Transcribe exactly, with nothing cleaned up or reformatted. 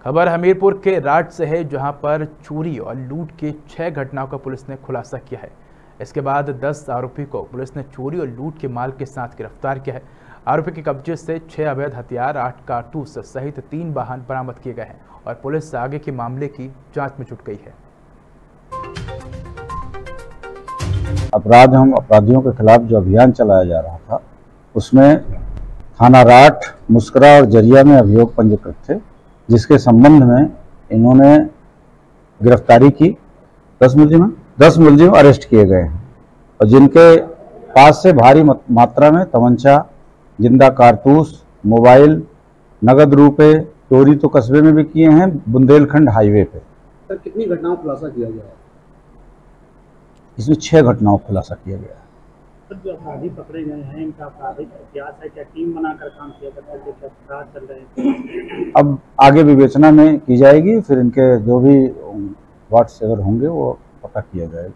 खबर हमीरपुर के राट से है, जहां पर चोरी और लूट के छह घटनाओं का पुलिस ने खुलासा किया है। इसके बाद दस आरोपी को पुलिस ने चोरी और लूट के माल के साथ गिरफ्तार किया है। आरोपी के कब्जे से छह अवैध हथियार, आठ कारतूस सहित तीन वाहन बरामद किए गए हैं और पुलिस आगे के मामले की जांच में जुट गई है। अपराध हम अपराधियों के खिलाफ जो अभियान चलाया जा रहा था, उसमें थाना राठ, मुस्करा और जरिया में अभियोग पंजीकृत थे, जिसके संबंध में इन्होंने गिरफ्तारी की। दस मुलजिम दस मुलजिम अरेस्ट किए गए हैं और जिनके पास से भारी मात्रा में तमंचा, जिंदा कारतूस, मोबाइल, नगद रुपए चोरी तो कस्बे में भी किए हैं, बुंदेलखंड हाईवे पे। सर, कितनी घटनाओं खुलासा किया गया है? इसमें छह घटनाओं का खुलासा किया गया है। जो अपराधी पकड़े गए हैं, इनका आपराधिक इतिहास है, क्या टीम बनाकर काम किया करते थे, क्या अपराध चल रहे हैं? अब आगे विवेचना में की जाएगी, फिर इनके जो भी वाट्स अगर होंगे वो पता किया जाएगा।